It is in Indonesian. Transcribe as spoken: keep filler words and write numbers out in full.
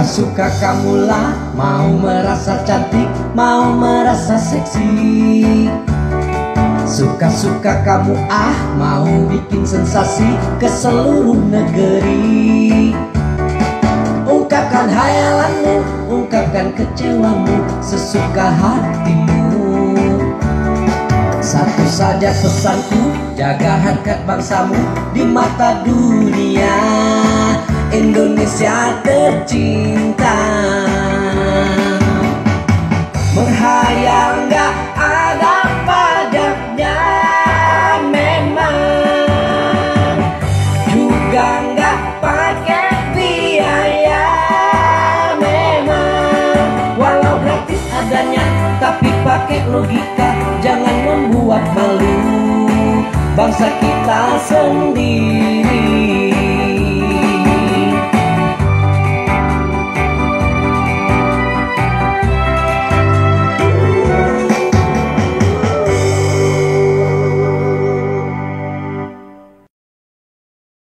Suka-suka kamu lah, mau merasa cantik, mau merasa seksi. Suka-suka kamu ah, mau bikin sensasi ke seluruh negeri. Ungkapkan hayalanmu, ungkapkan kecewamu, sesuka hatimu. Satu saja pesanku, jaga harkat bangsamu di mata dunia. Indonesia tercinta. Menghayal gak ada pajaknya, memang juga gak pakai biaya. Memang walau gratis adanya, tapi pakai logika, jangan membuat malu bangsa kita sendiri.